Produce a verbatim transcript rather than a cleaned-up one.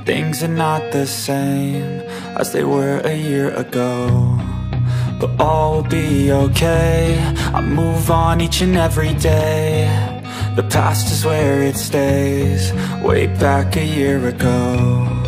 Things are not the same as they were a year ago, but all will be okay. I move on each and every day. The past is where it stays, way back a year ago.